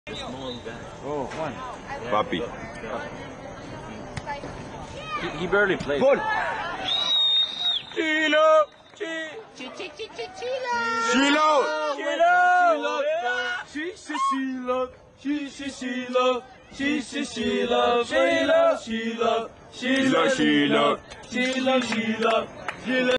Small guy. Oh, one. Papi. He barely plays. Gol! Chilo! Chilo! Chilo!